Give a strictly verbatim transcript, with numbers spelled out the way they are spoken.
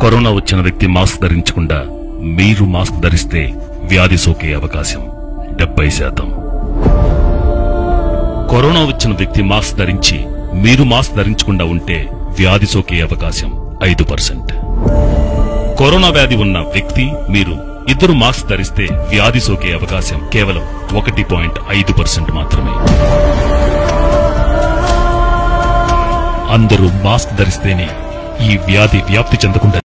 Corona వచ్చిన వ్యక్తి mask ధరించకుండా మీరు మాస్క్ ధరిస్తే వ్యాధి సోకే అవకాశం డెబ్బై శాతం. కరోనా వచ్చిన వ్యక్తి మాస్క్ ధరించి మీరు మాస్క్ ధరించకుండా ఉంటే వ్యాధి సోకే అవకాశం ఐదు పర్సెంట్. కరోనా వ్యాధి ఉన్న వ్యక్తి మీరు ఇద్దరు మాస్క్ ధరిస్తే వ్యాధి సోకే అవకాశం కేవలం ఒకటి పాయింట్ ఐదు పర్సెంట్ మాత్రమే. అందరూ మాస్క్ ధరిస్తేనే ఈ వ్యాధి వ్యాప్తి చెందకుండా